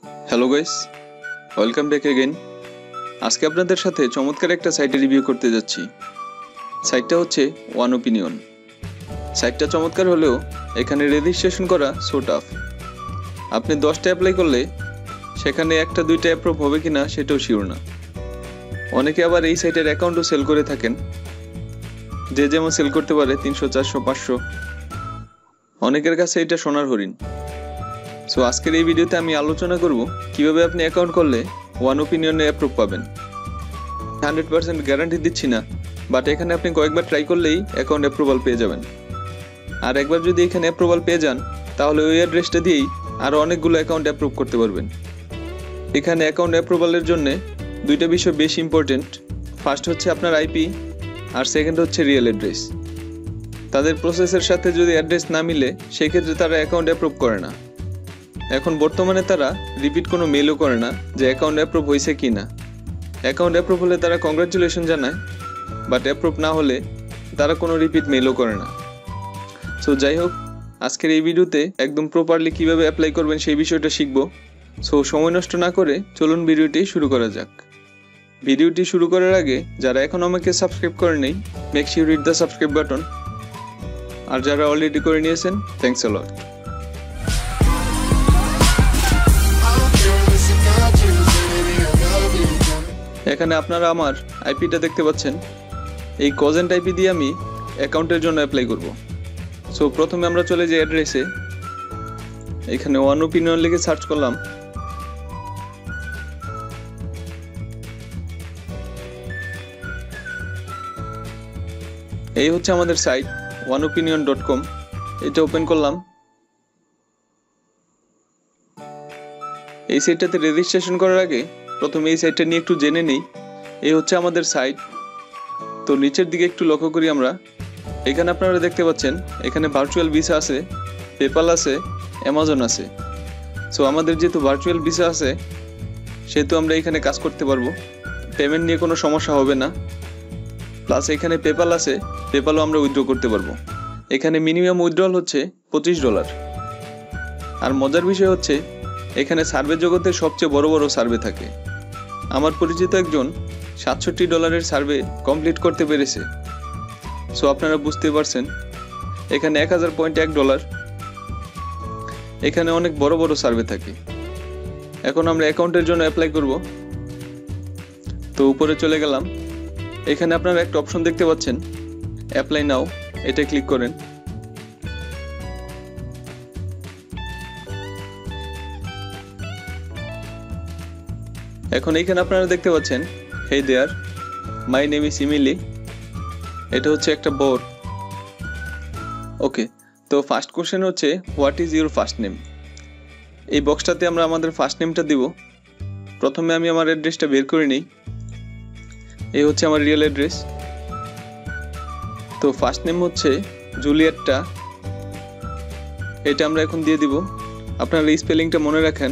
Hello guys, welcome back again. আজকে আপনাদের সাথে চমৎকার একটা সাইটে রিভিউ করতে যাচ্ছি। সাইটটা হচ্ছে ওয়ান ওপিনিয়ন। সাইটটা চমৎকার হলেও এখানে রেজিস্ট্রেশন করা সো টাফ। আপনি 10টা অ্যাপ্লাই করলে সেখানে 1-2টা অ্যাপ্রুভ হবে কিনা সেটাও শিওর না। অনেকে আবার এই সাইটের অ্যাকাউন্টও সেল করে থাকেন, যে যেমন সেল করতে পারে 300, 400, 500। অনেকের কাছে এটা সোনার হরিণ। সো আজকের এই ভিডিওতে আমি আলোচনা করব কিভাবে আপনি অ্যাকাউন্ট করলে ওয়ান ওপিনিয়নে অ্যাপ্রুভ পাবেন। 100% গ্যারান্টি দিচ্ছি না, বাট এখানে আপনি কয়েকবার ট্রাই করলেই অ্যাকাউন্ট অ্যাপ্রুভাল পেয়ে যাবেন। আর একবার যদি এখানে অ্যাপ্রুভাল পেয়ে যান তাহলে ওই অ্যাড্রেসটা দিয়েই আরও অনেকগুলো অ্যাকাউন্ট অ্যাপ্রুভ করতে পারবেন। এখানে অ্যাকাউন্ট অ্যাপ্রুভালের জন্য দুইটা বিষয় বেশি ইম্পর্টেন্ট। ফার্স্ট হচ্ছে আপনার আইপি, আর সেকেন্ড হচ্ছে রিয়েল অ্যাড্রেস। তাদের প্রসেসের সাথে যদি অ্যাড্রেস না মিলে সেই ক্ষেত্রে তারা অ্যাকাউন্ট অ্যাপ্রুভ করে না। এখন বর্তমানে তারা রিপিট কোনো মেলও করে না যে অ্যাকাউন্ট অ্যাপ্রুভ হয়েছে কি না। অ্যাকাউন্ট অ্যাপ্রুভ হলে তারা কংগ্রাচুলেশন জানায়, বাট অ্যাপ্রুভ না হলে তারা কোনো রিপিট মেলও করে না। সো যাই হোক, আজকের এই ভিডিওতে একদম প্রপারলি কীভাবে অ্যাপ্লাই করবেন সেই বিষয়টা শিখব। সো সময় নষ্ট না করে চলুন ভিডিওটি শুরু করা যাক। ভিডিওটি শুরু করার আগে যারা এখন আমাকে সাবস্ক্রাইব করে নেই, make sure hit the subscribe button. আর যারা অলরেডি করে নিয়েছেন, থ্যাঙ্কস আ লট। এখানে আপনারা আমার আইপিটা দেখতে পাচ্ছেন। এই কজেন্ট আইপি দিয়ে আমি অ্যাকাউন্টের জন্য অ্যাপ্লাই করব। সো প্রথমে আমরা চলে যাই অ্যাড্রেসে। এখানে ওয়ান ওপিনিয়ন লিখে সার্চ করলাম। এই হচ্ছে আমাদের সাইট oneopinion.com। এটা ওপেন করলাম। এই সাইটটাতে রেজিস্ট্রেশন করার আগে প্রথমে এই সাইটটা নিয়ে একটু জেনে নেই। এই হচ্ছে আমাদের সাইট। তো নিচের দিকে একটু লক্ষ্য করি আমরা। এখানে আপনারা দেখতে পাচ্ছেন এখানে ভার্চুয়াল ভিসা আছে, পেপাল আছে, অ্যামাজন আছে। সো আমাদের যেহেতু ভার্চুয়াল ভিসা আছে সেহেতু আমরা এখানে কাজ করতে পারবো, পেমেন্ট নিয়ে কোনো সমস্যা হবে না। প্লাস এখানে পেপাল আছে, পেপালও আমরা উইথড্র করতে পারবো। এখানে মিনিমাম উইথড্রল হচ্ছে $25। আর মজার বিষয় হচ্ছে এখানে সার্ভে জগতের সবচেয়ে বড় বড় সার্ভে থাকে। আমার পরিচিত একজন $67 সার্ভে কমপ্লিট করতে পেরেছে। সো আপনারা বুঝতে পারছেন এখানে $1000.1। এখানে অনেক বড় বড় সার্ভে থাকে। এখন আমরা অ্যাকাউন্টের জন্য অ্যাপ্লাই করব। তো উপরে চলে গেলাম। এখানে আপনারা একটা অপশন দেখতে পাচ্ছেন, অ্যাপ্লাই নাও। এটা ক্লিক করেন। এখন এইখানে আপনারা দেখতে পাচ্ছেন, hey there, my name is Emily. এটা হচ্ছে একটা বোর্ড। ওকে, তো ফার্স্ট কোশ্চেন হচ্ছে what is your first name. এই বক্সটাতে আমরা আমাদের ফার্স্ট নেমটা দিব। প্রথমে আমি আমার অ্যাড্রেসটা বের করে নিই। এই হচ্ছে আমার রিয়েল অ্যাড্রেস। তো ফার্স্ট নেম হচ্ছে জুলিয়েটটা, এটা আমরা এখন দিয়ে দিব। আপনারা এই স্পেলিংটা মনে রাখেন,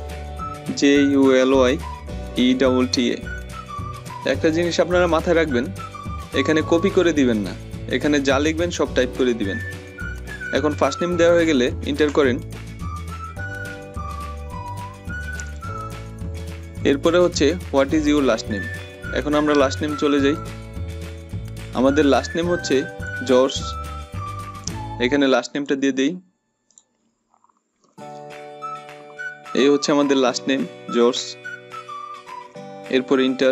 JULYETTA। একটা জিনিস আপনারা মাথায় রাখবেন, এখানে কপি করে দিবেন না, এখানে যা লিখবেন সব টাইপ করে দিবেন। এখন ফার্স্ট নেম দেওয়া হয়ে গেলে এন্টার করেন। এরপরে হচ্ছে what is your last name. এখন আমরা লাস্ট নেম চলে যাই। আমাদের লাস্ট নেম হচ্ছে জর্জ। এখানে লাস্ট নেমটা দিয়ে দেই। এই হচ্ছে আমাদের লাস্ট নেম জর্জ। এরপর enter.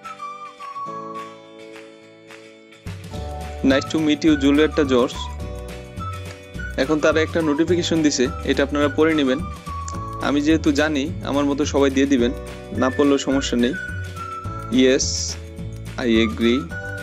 Nice to meet you Julietta George. এখন তারা একটা নোটিফিকেশন দিছে, এটা আপনারা পড়ে নেবেন। আমি যেহেতু জানি আমার মতো সবাই দিয়ে দিবেন, না পড়লেও সমস্যা নেই। Yes I agree.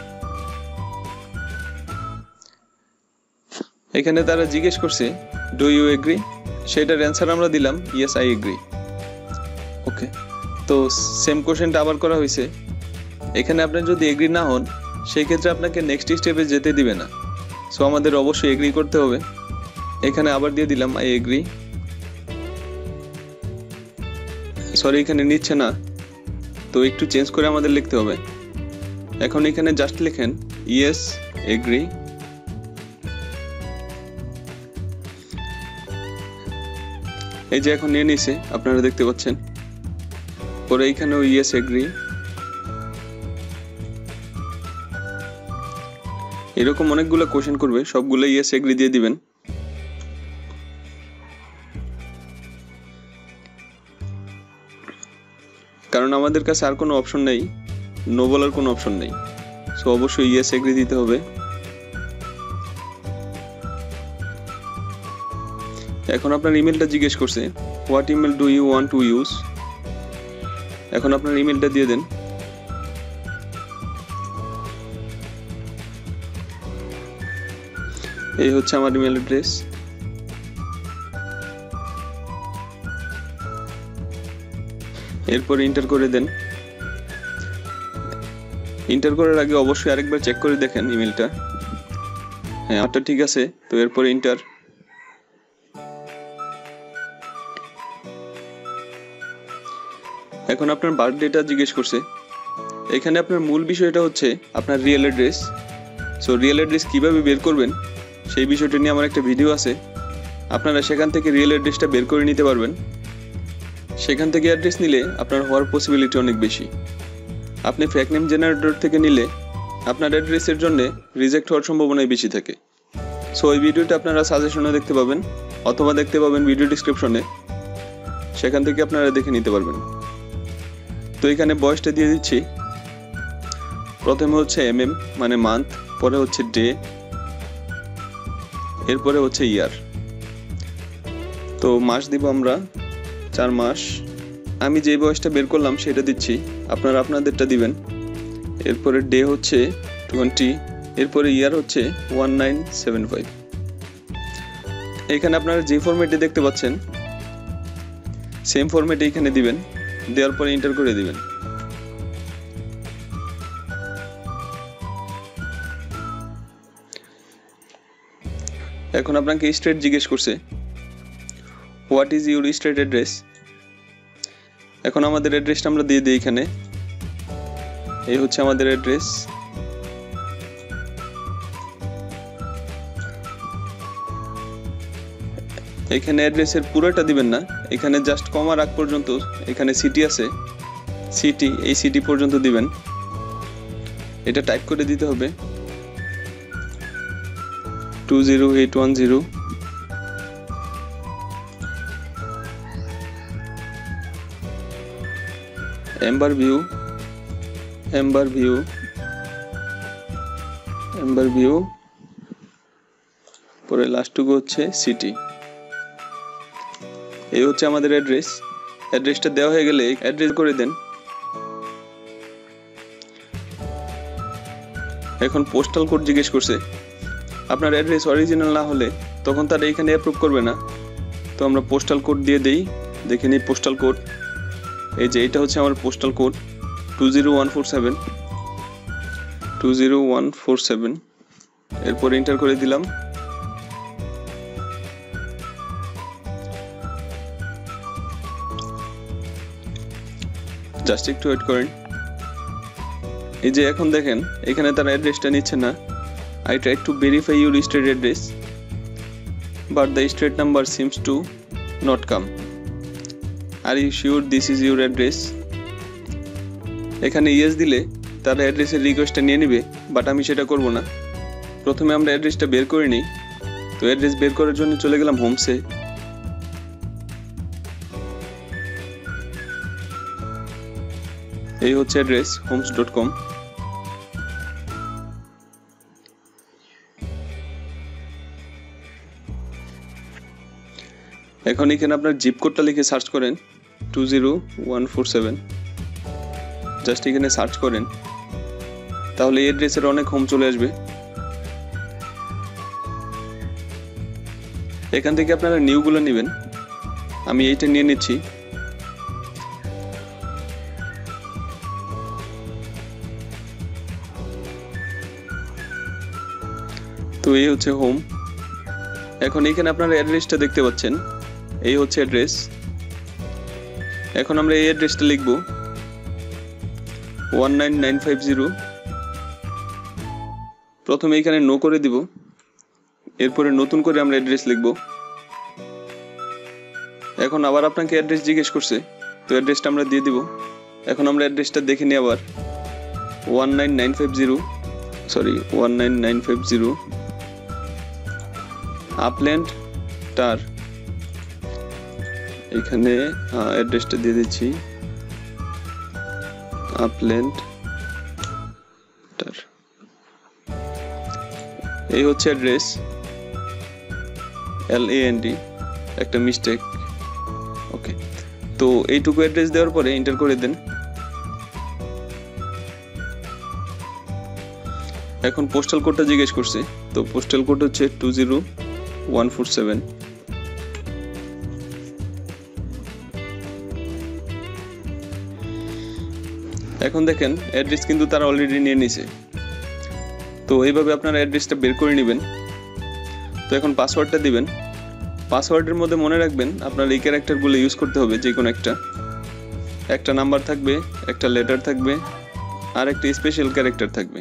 এখানে তারা জিজ্ঞেস করছে ডু ইউ এগ্রি, সেটার অ্যান্সার আমরা দিলাম ইয়েস আই এগ্রি। ওকে, তো সেম কোশ্চেনটা আবার করা হয়েছে। এখানে আপনি যদি এগ্রি না হন সেই ক্ষেত্রে আপনাকে নেক্সট স্টেপে যেতে দিবে না। সো আমাদের অবশ্যই এগ্রি করতে হবে। এখানে আবার দিয়ে দিলাম আই এগ্রি। সরি, এখানে নিচ্ছে না, তো একটু চেঞ্জ করে আমাদের লিখতে হবে। এখন এখানে জাস্ট লিখেন ইয়েস এগ্রি। এই যে এখন নিয়ে নিছে, আপনারা দেখতে পাচ্ছেন। পরে এইখানেও ইয়েস এগ্রি, এরকম অনেকগুলো কোশ্চেন করবে, সবগুলো ইয়েস এগ্রি দিয়ে দিবেন। কারণ আমাদের কাছে আর কোনো অপশন নেই, নো বলার কোনো অপশন নেই, সো অবশ্যই ইয়েস এগ্রি দিতে হবে। এখন আপনার ইমেলটা জিজ্ঞেস করছে, what email do you want to use. এখন আপনার ইমেলটা দিয়ে দেন। এই হচ্ছে আমার ইমেল অ্যাড্রেস। এরপর এন্টার করে দেন। এন্টার করার আগে অবশ্যই আরেকবার চেক করে দেখেন ইমেলটা, হ্যাঁ আমারটা ঠিক আছে। তো এরপর এন্টার। এখন আপনার বার্থডেটা জিজ্ঞেস করছে। এখানে আপনার মূল বিষয়টা হচ্ছে আপনার real address. So real address কীভাবে বের করবেন সেই বিষয়টা নিয়ে আমার একটা ভিডিও আছে, আপনারা সেখান থেকে রিয়েল অ্যাড্রেসটা বের করে নিতে পারবেন। সেখান থেকে অ্যাড্রেস নিলে আপনার হওয়ার পসিবিলিটি অনেক বেশি। আপনি ফেক নেম জেনারেটর থেকে নিলে আপনার অ্যাড্রেসের জন্য রিজেক্ট হওয়ার সম্ভাবনাই বেশি থাকে। সো এই ভিডিওটা আপনারা সাজেশনে দেখতে পাবেন অথবা দেখতে পাবেন ভিডিও ডিসক্রিপশনে, সেখান থেকে আপনারা দেখে নিতে পারবেন। তো এখানে বয়সটা দিয়ে দিচ্ছি। প্রথমে হচ্ছে mm মানে মান্থ, পরে হচ্ছে ডে, এরপরে হচ্ছে ইয়ার। তো মাস দিব আমরা 4 মাস। আমি যে বয়সটা বের করলাম সেটা দিচ্ছি, আপনারা আপনাদেরটা দিবেন। এরপরে ডে হচ্ছে 20, এরপরে ইয়ার হচ্ছে 1975। এখানে আপনারা যে ফরম্যাটে দেখতে পাচ্ছেন সেম ফরম্যাটে এখানে দিবেন, দেওয়ার পরে এন্টার করে দিবেন। এখন আপনাকে স্টেট জিজ্ঞেস করছে, what is your state address. এখন আমাদের অ্যাড্রেসটা আমরা দিয়ে দিই এখানে। এই হচ্ছে আমাদের অ্যাড্রেস। এখানে অ্যাড্রেসের পুরোটা দিবেন না, এখানে জাস্ট কমার আগ পর্যন্ত এখানে সিটি আছে, সিটি, এই সিটি পর্যন্ত দিবেন। এটা টাইপ করে দিতে হবে 20810। এম্বার ভিউ, পরে লাস্টটুকু হচ্ছে সিটি। এই হচ্ছে আমাদের অ্যাড্রেস। অ্যাড্রেসটা দেওয়া হয়ে গেলে অ্যাড্রেস করে দেন। এখন পোস্টাল কোড জিজ্ঞেস করছে। আপনার অ্যাড্রেস অরিজিনাল না হলে তখন তারা এখানে অ্যাপ্রুভ করবে না, তো আমরা পোস্টাল কোড দিয়ে দেই। দেখে নিই পোস্টাল কোড, এই যে এটা হচ্ছে আমার পোস্টাল কোড 20147। এরপর এন্টার করে দিলাম। জাস্ট একটু ওয়েট করেন। এই যে এখন দেখেন এখানে তারা অ্যাড্রেসটা নিচ্ছে না। I tried to verify your state address, but the state number seems to not come. Are you sure this is your address? এখানে ইয়েস দিলে তারা অ্যাড্রেসের রিকোয়েস্টটা নিয়ে নেবে, বাট আমি সেটা করব না। প্রথমে আমরা অ্যাড্রেসটা বের করে নিই। তো অ্যাড্রেস বের করার জন্য চলে গেলাম হোমসে। এই হচ্ছে অ্যাড্রেস homes.com। এখন এখানে আপনার জিপ কোডটা লিখে সার্চ করেন 20147। জাস্ট এখানে সার্চ করেন, তাহলে এই অ্যাড্রেসের অনেক হোম চলে আসবে। এখান থেকে আপনারা নিউগুলো নেবেন, আমি এইটা নিয়ে নিচ্ছি। তো এই হচ্ছে হোম। এখন এখানে আপনারা অ্যাড্রেসটা দেখতে পাচ্ছেন, এই হচ্ছে অ্যাড্রেস। এখন আমরা এই অ্যাড্রেসটা লিখব 19950। প্রথমে এখানে নো করে দিব, এরপরে নতুন করে আমরা অ্যাড্রেস লিখব। এখন আবার আপনাকে অ্যাড্রেস জিজ্ঞেস করছে, তো অ্যাড্রেসটা আমরা দিয়ে দিব। এখন আমরা অ্যাড্রেসটা দেখে নিই আবার 19950 আপল্যান্ড টার। এখানে অ্যাড্রেসটা দিয়ে দিচ্ছি, আপল্যান্ড টার। এই হচ্ছে অ্যাড্রেস, LAND, একটা মিস্টেক। ওকে, তো এইটুকু অ্যাড্রেস দেওয়ার পরে এন্টার করে দেন। এখন পোস্টাল কোডটা জিজ্ঞেস করছে, তো পোস্টাল কোড হচ্ছে 20147। এখন দেখেন অ্যাড্রেস কিন্তু তারা অলরেডি নিয়ে নিছে। তো এইভাবে আপনারা অ্যাড্রেসটা বের করে নেবেন। তো এখন পাসওয়ার্ডটা দিবেন। পাসওয়ার্ডের মধ্যে মনে রাখবেন আপনার এই ক্যারেক্টারগুলো ইউজ করতে হবে, যে কোনো একটা নাম্বার থাকবে, একটা লেটার থাকবে, আর একটা স্পেশাল ক্যারেক্টার থাকবে,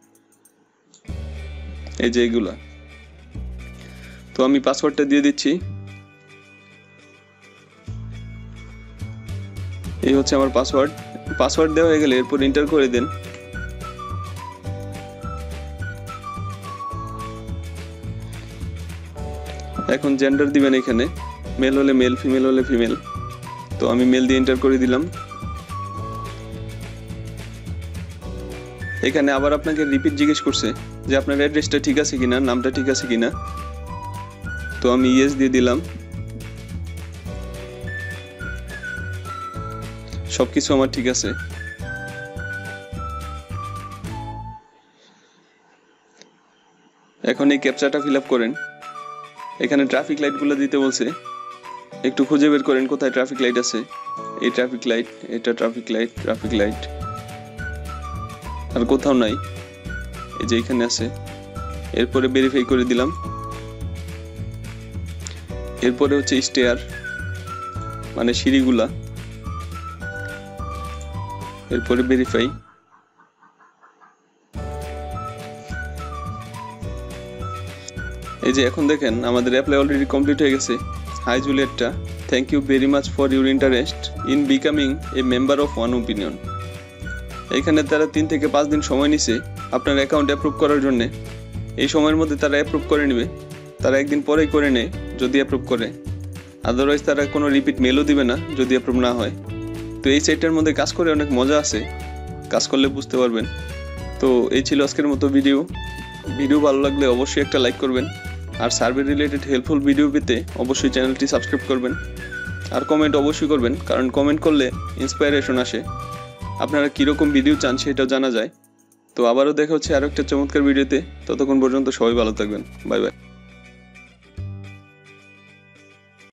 এই যে এগুলা। তো আমি পাসওয়ার্ডটা দিয়ে দিচ্ছি। এই হচ্ছে আমার পাসওয়ার্ড দেওয়া হয়ে গেলে এরপর এন্টার করে দেন। এখন জেন্ডার দিবেন, এখানে মেল হলে মেল, ফিমেল হলে ফিমেল। তো আমি মেল দিয়ে এন্টার করে দিলাম। এখানে আবার আপনাকে রিপিট জিজ্ঞেস করছে যে আপনার অ্যাড্রেসটা ঠিক আছে কিনা, নামটা ঠিক আছে কিনা। তো আমি ইয়েস দিয়ে দিলাম। সবকিছু আমার ঠিক আছে। এখন এই ক্যাপচাটা ফিল আপ করেন। এখানে ট্রাফিক লাইটগুলো দিতে বলছে, একটু খুঁজে বের করেন কোথায় ট্রাফিক লাইট আছে। এই ট্রাফিক লাইট, এটা ট্রাফিক লাইট, আর কোথাও নাই, এই যে এখানে আছে। এরপরে ভেরিফাই করে দিলাম। এরপরে হচ্ছে স্টেয়ার, মানে সিঁড়িগুলা। এরপরে ভেরিফাই। এই যে এখন দেখেন আমাদের অ্যাপ্লাই অলরেডি কমপ্লিট হয়ে গেছে। Hi Julietta, thank you very much for your interest in becoming a member of One Opinion. এখানে তারা 3 থেকে 5 দিন সময় নিছে আপনার অ্যাকাউন্ট অ্যাপ্রুভ করার জন্য। এই সময়ের মধ্যে তারা অ্যাপ্রুভ করে নেবে। তারা একদিন পরেই করে নেয় যদি অ্যাপ্রুভ করে, আদারওয়াইজ তারা কোনো রিপিট মেলও দিবে না যদি অ্যাপ্রুভ না হয়। তো এই সাইটটার মধ্যে কাজ করে অনেক মজা আছে, কাজ করলে বুঝতে পারবেন। তো এই ছিল আজকের মতো ভিডিও ভালো লাগলে অবশ্যই একটা লাইক করবেন, আর সার্ভে রিলেটেড হেল্পফুল ভিডিও পেতে অবশ্যই চ্যানেলটি সাবস্ক্রাইব করবেন, আর কমেন্ট অবশ্যই করবেন, কারণ কমেন্ট করলে ইন্সপায়ারেশন আসে। আপনারা কীরকম ভিডিও চান সেটাও জানা যায়। তো আবারও দেখা হচ্ছে আরও একটা চমৎকার ভিডিওতে। ততক্ষণ পর্যন্ত সবাই ভালো থাকবেন। Bye by.